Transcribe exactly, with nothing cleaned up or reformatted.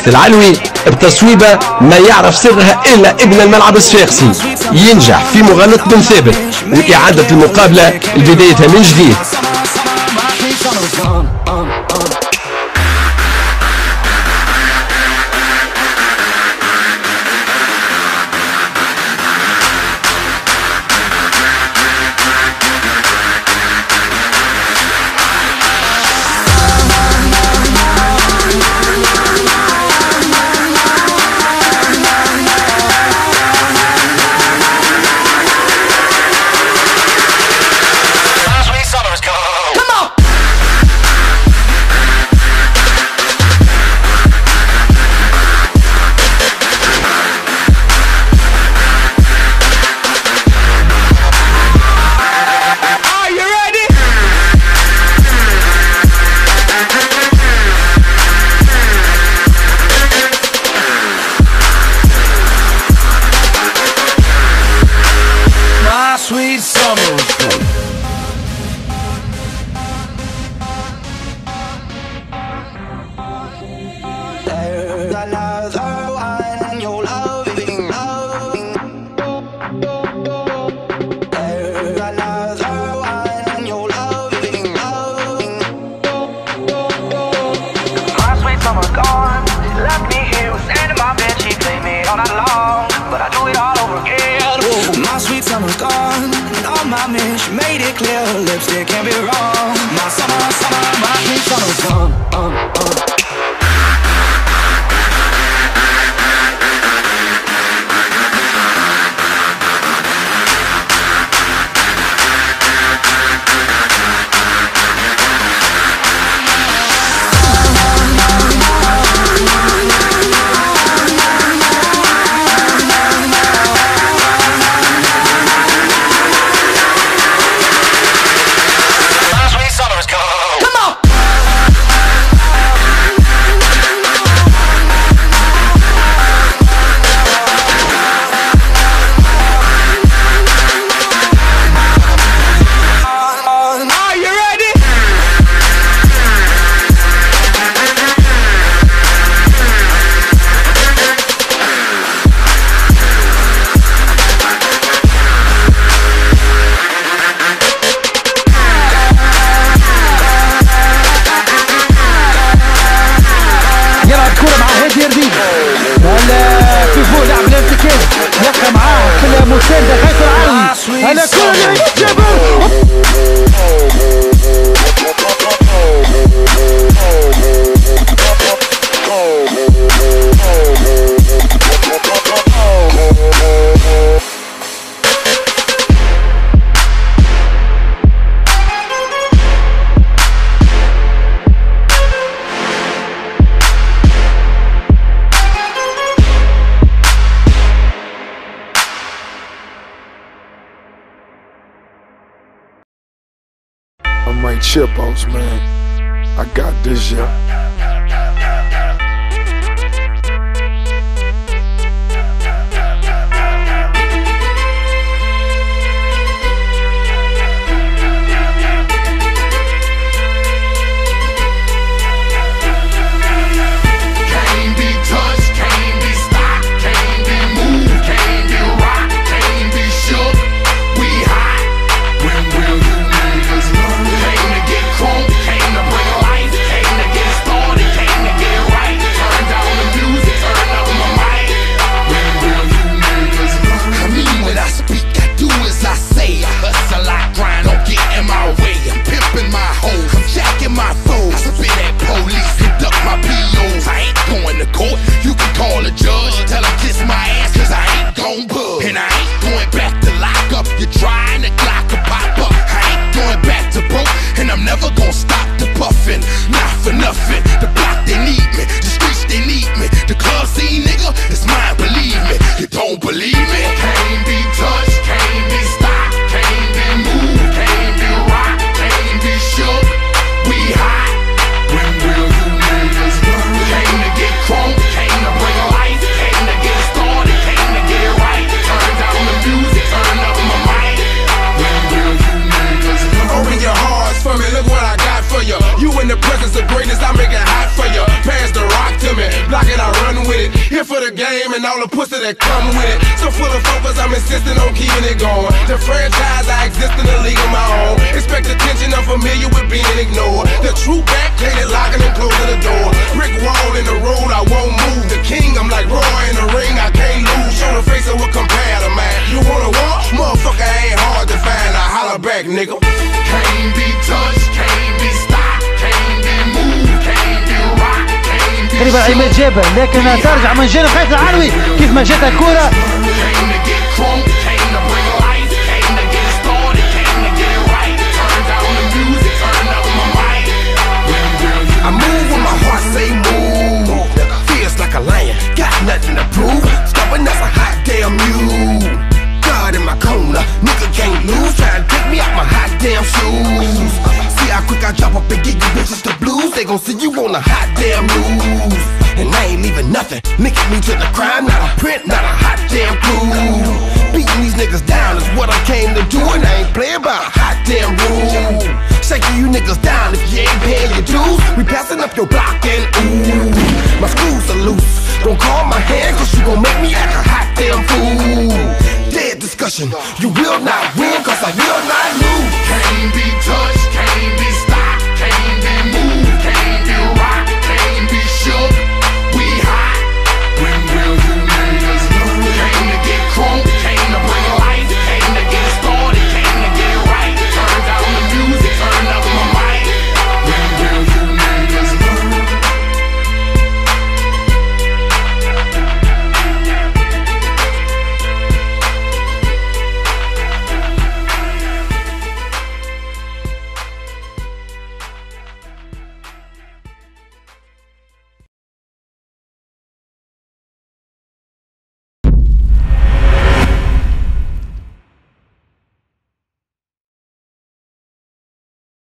العلوي بتصويبة ما يعرف سرها إلا ابن الملعب الصفاقسي، ينجح في مغالطة بن ثابت وإعادة المقابلة لبدايتها من جديد. Sweet summer was cool. There's another one you're loving, loving. There's another one you're loving, loving. My sweet summer gone, she left me here, was sitting in my bed, she played me all night long, but I do it all over again. Whoa. My sweet summer gone, and all my men, she made it clear, her lipstick can't be wrong. My summer, summer, my sweet summer's gone. Uh, uh. يبقى معاه كل مساندة غيث العلوي على كل الجبل. I'm like Chipos, man. I got this, yeah. The presence of greatness, I make it hot for you. Pass the rock to me, block it, I run. for the game and all the pussy that come with it. So full of focus, I'm insisting on keeping it going. The franchise, I exist in a league of my own. Expect attention, I'm familiar with being ignored. The true back, painted, locking and closing the door. Brick wall in the road, I won't move. The king, I'm like Roy in the ring, I can't lose. Show the face of what compare to man. You wanna walk? Motherfucker ain't hard to find. I holler back, nigga. Can't be touched, can't be stopped, can't be moved, can't be rocked, can't be تقريبا عماد جابر، لكن ترجع من جانب خالد العلوي كيف ما جات الكرة. I move when my heart say move. Feels like a lion, got nothing to prove. Stubborn as a hot damn mule. God in my corner, nigga can't lose. Trying to take me out my hot damn shoes. See how quick I drop up and get you bitches the blues. They gon' see you on the hot damn news. And I ain't leaving nothing, linking me to the crime. Not a print, not a hot damn clue. Beating these niggas down is what I came to do. And I ain't playing by a hot damn rule. Shaking you niggas down if you ain't paying your dues. We passing up your block and ooh, my screws are loose. Don't call my hand cause you gon' make me act a hot damn fool. Dead discussion, you will not win cause I will not lose. Can't be touched.